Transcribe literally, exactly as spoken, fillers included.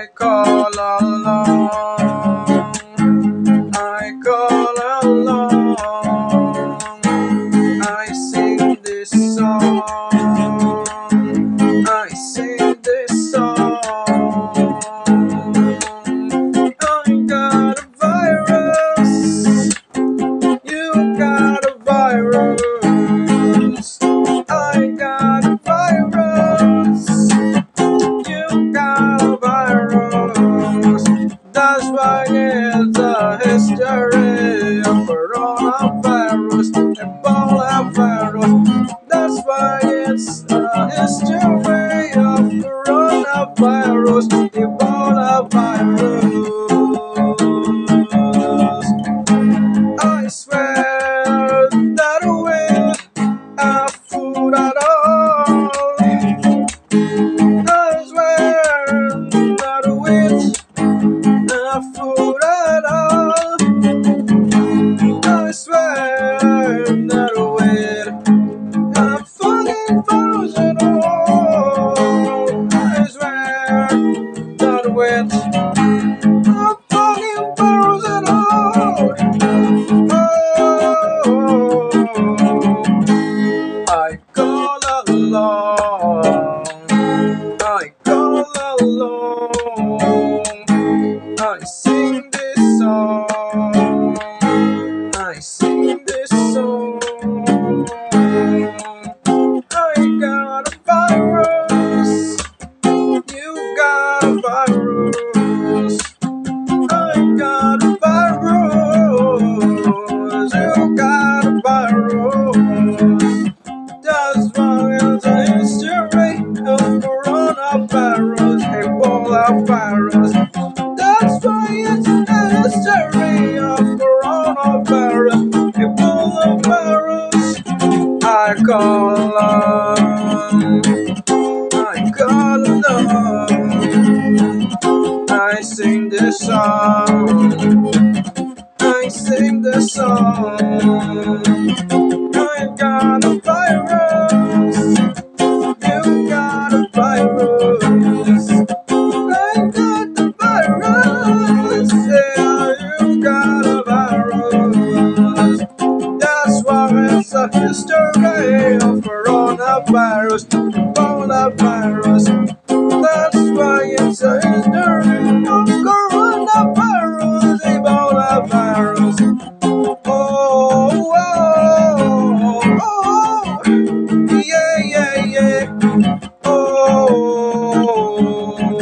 I call along, I call along, I sing this song, I sing this song. I got a virus, you got a virus, I got a virus, you got a virus. That's why it's a history of coronavirus, Ebola virus. That's why it's a history of coronavirus, Ebola virus. I swear that we'll have food at all. I swear that we'll have food at all. I swear that we'll have fucking virus at all. I swear that we'll have fucking virus at all. I call along, I call along, I sing this song, I sing this song. I got a virus, you got a virus, I got a virus, you got a virus. That's why it's a history of coronavirus, Ebola virus. That's why it's a history of coronavirus, Ebola virus. I call along, I call along, I sing this song, I sing this song. I got a virus, you got a virus, I got the virus, yeah, you got a virus. That's why it's a history of coronavirus, Ebola virus. That's why it's a history of coronavirus, Ebola virus. Oh, oh, oh, yeah, yeah, yeah. Oh.